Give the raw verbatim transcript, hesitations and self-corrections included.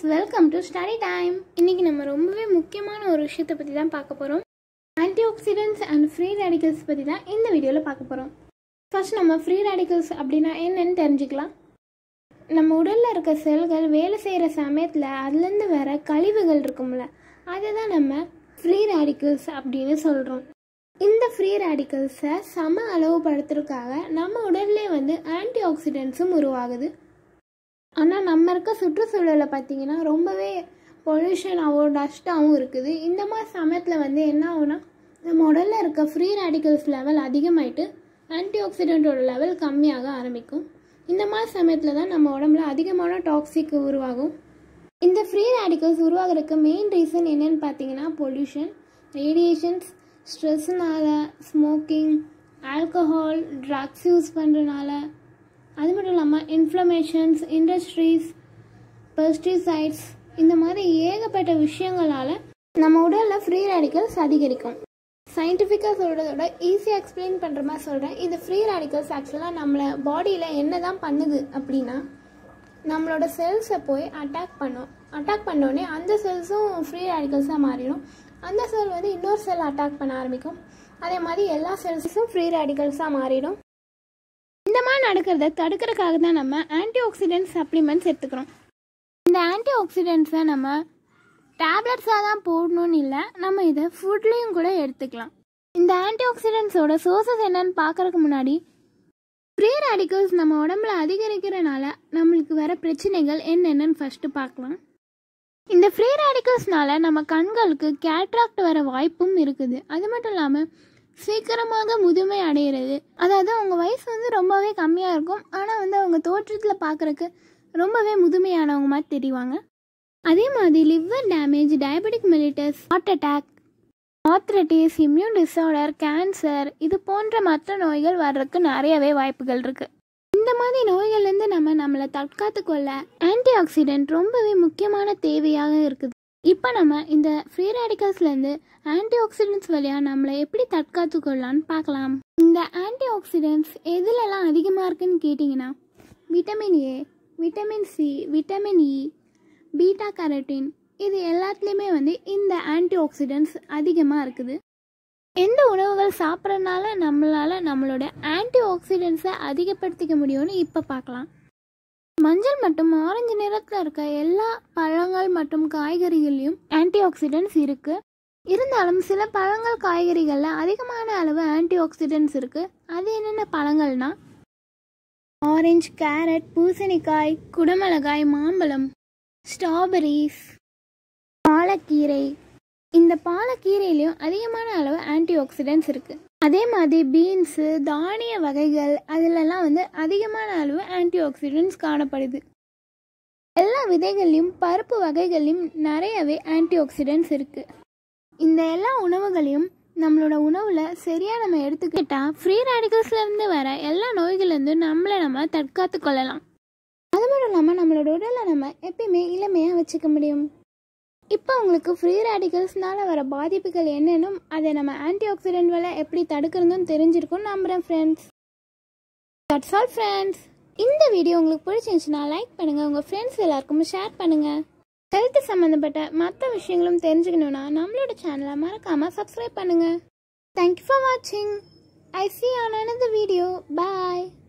welcome to study time. இன்னைக்கு நம்ம ரொம்பவே முக்கியமான ஒரு விஷயத்தை பத்தி தான் பார்க்க போறோம். Antioxidants and free radicals பத்தி தான் இந்த வீடியோல பார்க்க போறோம். ஃபர்ஸ்ட் நம்ம free radicals அப்படினா என்னன்னு தெரிஞ்சுக்கலாம். நம்ம உடல்ல இருக்க செல்கள் வேலை செய்யற சமயத்துல அதுல இருந்து வர கழிவுகள் இருக்கும்ல, அதுதான் நம்ம free radicals அப்படினு சொல்றோம். இந்த free radicals-ஐ சம அளவு படுத்துறதுக்காக நம்ம உடல்லே வந்து ஆன்டிஆக்சிடென்ட்ஸும் உருவாகுது. ஆனால் நம்ம இருக்க சுற்றுச்சூழலை பார்த்தீங்கன்னா ரொம்பவே பொல்யூஷனாகவும் டஸ்ட்டாகவும் இருக்குது. இந்த மாதிரி சமயத்தில் வந்து என்ன ஆகுனா நம்ம உடலில் இருக்க ஃப்ரீ ரேடிக்கல்ஸ் லெவல் அதிகமாகிட்டு ஆன்டிஆக்சிடென்ட்டோட லெவல் கம்மியாக ஆரம்பிக்கும். இந்த மாதிரி சமயத்தில் தான் நம்ம உடம்புல அதிகமான டாக்ஸிக் உருவாகும். இந்த ஃப்ரீ ரேடிக்கல்ஸ் உருவாகிறதுக்கு மெயின் ரீசன் என்னன்னு பார்த்தீங்கன்னா பொல்யூஷன், ரேடியேஷன்ஸ், ஸ்ட்ரெஸ்ஸுனால, ஸ்மோக்கிங், ஆல்கஹால், ட்ரக்ஸ் யூஸ் பண்ணுறதுனால, அது மட்டும் இல்லாமல் இன்ஃப்ளமேஷன்ஸ், இண்டஸ்ட்ரீஸ், பெஸ்டிசைட்ஸ், இந்த மாதிரி ஏகப்பட்ட விஷயங்களால் நம்ம உடலில் ஃப்ரீ ரேடிக்கல்ஸ் அதிகரிக்கும். சயின்டிஃபிக்காக சொல்கிறதோட ஈஸியாக எக்ஸ்பிளைன் பண்ணுற மாதிரி சொல்கிறேன். இந்த ஃப்ரீ ரேடிக்கல்ஸ் ஆக்சுவலாக நம்மளை பாடியில் என்ன தான் பண்ணுது அப்படின்னா, நம்மளோட செல்ஸை போய் அட்டாக் பண்ணும். அட்டாக் பண்ணோடனே அந்த செல்ஸும் ஃப்ரீ ரேடிக்கல்ஸாக மாறிடும். அந்த செல் வந்து இன்னொரு செல் அட்டாக் பண்ண ஆரம்பிக்கும். அதே மாதிரி எல்லா செல்ஸும் ஃப்ரீ ரேடிக்கல்ஸாக மாறிடும். இந்த மாதிரி நடக்கிறத தடுக்கிறதுக்காக தான் நம்ம ஆன்டிஆக்சிடென்ட் சப்ளிமெண்ட்ஸ் எடுத்துக்கிறோம். இந்த ஆன்டிஆக்சிடென்ட்ஸை நம்ம டேப்லெட்ஸாக தான் போடணும்னு இல்லை, நம்ம இதை ஃபுட்லேயும் கூட எடுத்துக்கலாம். இந்த ஆன்டிஆக்சிடென்ட்ஸோட சோர்ஸஸ் என்னன்னு பார்க்கறதுக்கு முன்னாடி ஃப்ரீ ரேடிக்கல்ஸ் நம்ம உடம்புல அதிகரிக்கிறனால நம்மளுக்கு வர பிரச்சனைகள் என்னென்னு ஃபஸ்ட்டு பார்க்கலாம். இந்த ஃப்ரீ ரேடிக்கல்ஸ்னால நம்ம கண்களுக்கு கேட்ராக்ட் வர வாய்ப்பும் இருக்குது. அது மட்டும் இல்லாமல் சீக்கிரமாக முதுமை அடைகிறது. அதாவது அவங்க வயசு வந்து ரொம்பவே கம்மியாக இருக்கும், ஆனால் வந்து அவங்க தோற்றத்தில் பார்க்குறக்கு ரொம்பவே முதுமையானவங்க மாதிரி தெரிவாங்க. அதே மாதிரி liver damage, diabetic mellitus, heart attack, arthritis, immune disorder, cancer, இது போன்ற மற்ற நோய்கள் வர்றதுக்கு நிறையவே வாய்ப்புகள் இருக்குது. இந்த மாதிரி நோய்கள்லேருந்து நம்ம நம்மளை தற்காத்து கொள்ள ஆன்டிஆக்சிடென்ட் ரொம்பவே முக்கியமான தேவையாக இருக்குது. இப்போ நம்ம இந்த ஃப்ரீ ரேடிக்கல்ஸ்லேருந்து ஆன்டிஆக்சிடென்ட்ஸ் வழியாக நம்மளை எப்படி தற்காத்து கொள்ளலான்னு பார்க்கலாம். இந்த ஆன்டிஆக்சிடென்ட்ஸ் எதுலலாம் அதிகமாக இருக்குன்னு கேட்டிங்கன்னா, vitamin A, vitamin C, vitamin E, beta carotene, இது எல்லாத்துலேயுமே வந்து இந்த ஆன்டிஆக்சிடென்ட்ஸ் அதிகமாக இருக்குது. எந்த உணவுகள் சாப்பிட்றதுனால நம்மளால் நம்மளோட ஆன்டிஆக்சிடென்ட்ஸை அதிகப்படுத்திக்க முடியும்னு இப்போ பார்க்கலாம். மஞ்சள் மற்றும் ஆரஞ்சு நிறத்தில் இருக்க எல்லா பழங்கள் மற்றும் காய்கறிகள்லையும் ஆன்டிஆக்சிடென்ட்ஸ் இருக்கு. இருந்தாலும் சில பழங்கள், காய்கறிகளில் அதிகமான அளவு ஆன்டிஆக்சிடென்ட்ஸ் இருக்கு. அது என்னென்ன பழங்கள்னா ஆரஞ்சு, கேரட், பூசணிக்காய், குடமிளகாய், மாம்பழம், ஸ்ட்ராபெரிஸ், பாலக்கீரை. இந்த பாலக்கீரையிலையும் அதிகமான அளவு ஆன்டிஆக்சிடென்ட்ஸ் இருக்கு. அதே மாதிரி பீன்ஸு, தானிய வகைகள், அதிலெல்லாம் வந்து அதிகமான அளவு ஆன்டிஆக்சிடென்ட்ஸ் காணப்படுது. எல்லா விதைகள்லையும் பருப்பு வகைகள்லையும் நிறையவே ஆன்டிஆக்சிடென்ட்ஸ் இருக்குது. இந்த எல்லா உணவுகளையும் நம்மளோட உணவில் சரியாக நம்ம எடுத்துக்கிட்டால் ஃப்ரீ ரேடிக்கல்ஸ்லேருந்து வர எல்லா நோய்கள்லேருந்து நம்மளை நம்ம தற்காத்து கொள்ளலாம். அது மட்டும் இல்லாமல் நம்மளோட உடலை நம்ம எப்பயுமே இளமையாக வச்சுக்க முடியும். இப்போ உங்களுக்கு ஃப்ரீ ரேடிக்கல்ஸ்னால வர பாதிப்புகள் என்னென்னும் அதை நம்ம ஆன்டிஆக்சிடென்ட் வேலை எப்படி தடுக்கிறதுன்னு தெரிஞ்சிருக்கும்னு நம்புகிறேன் ஃப்ரெண்ட்ஸ். That's all friends. இந்த வீடியோ உங்களுக்கு பிடிச்சிருந்துச்சுன்னா லைக் பண்ணுங்கள், உங்கள் ஃப்ரெண்ட்ஸ் எல்லாருக்கும் ஷேர் பண்ணுங்கள். ஹெல்த் சம்மந்தப்பட்ட மற்ற விஷயங்களும் தெரிஞ்சுக்கணுன்னா நம்மளோட சேனலை மறக்காமல் சப்ஸ்கிரைப் பண்ணுங்கள். தேங்க்யூ ஃபார் வாட்சிங். ஐ see you on another video. Bye.